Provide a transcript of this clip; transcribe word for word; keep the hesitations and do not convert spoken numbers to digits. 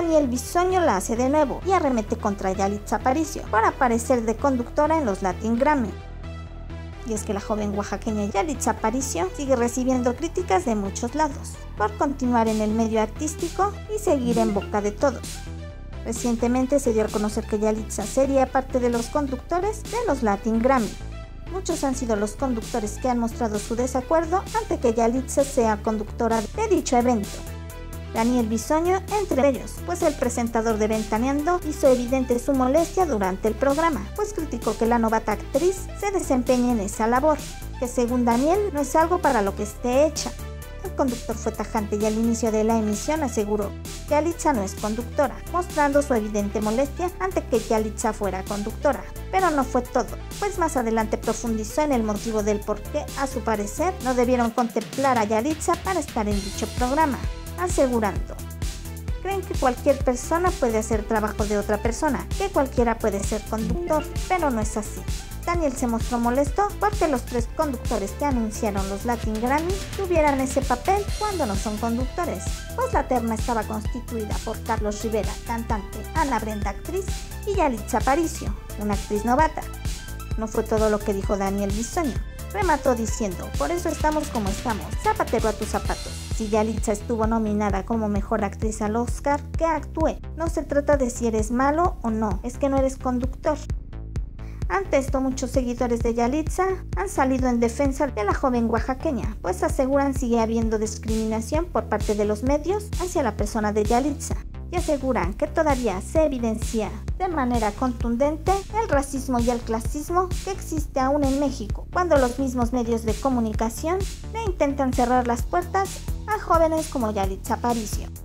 Daniel Bisoño la hace de nuevo y arremete contra Yalitza Aparicio por aparecer de conductora en los Latin Grammy. Y es que la joven oaxaqueña Yalitza Aparicio sigue recibiendo críticas de muchos lados por continuar en el medio artístico y seguir en boca de todos. Recientemente se dio a conocer que Yalitza sería parte de los conductores de los Latin Grammy. Muchos han sido los conductores que han mostrado su desacuerdo ante que Yalitza sea conductora de dicho evento. Daniel Bisoño entre ellos, pues el presentador de Ventaneando hizo evidente su molestia durante el programa, pues criticó que la novata actriz se desempeñe en esa labor, que según Daniel no es algo para lo que esté hecha. El conductor fue tajante y al inicio de la emisión aseguró que Yalitza no es conductora, mostrando su evidente molestia ante que Yalitza fuera conductora. Pero no fue todo, pues más adelante profundizó en el motivo del por qué, a su parecer, no debieron contemplar a Yalitza para estar en dicho programa, asegurando: creen que cualquier persona puede hacer trabajo de otra persona, que cualquiera puede ser conductor, pero no es así. Daniel se mostró molesto porque los tres conductores que anunciaron los Latin Grammy tuvieran ese papel cuando no son conductores, pues la terna estaba constituida por Carlos Rivera, cantante, Ana Brenda, actriz, y Yalitza Aparicio, una actriz novata. No fue todo lo que dijo Daniel Bisoño. Remató diciendo: por eso estamos como estamos, zapatero a tus zapatos. Si Yalitza estuvo nominada como mejor actriz al Oscar, que actúe. No se trata de si eres malo o no, es que no eres conductor. Ante esto, muchos seguidores de Yalitza han salido en defensa de la joven oaxaqueña, pues aseguran sigue habiendo discriminación por parte de los medios hacia la persona de Yalitza, y aseguran que todavía se evidencia de manera contundente el racismo y el clasismo que existe aún en México, cuando los mismos medios de comunicación le intentan cerrar las puertas a jóvenes como Yalitza Aparicio.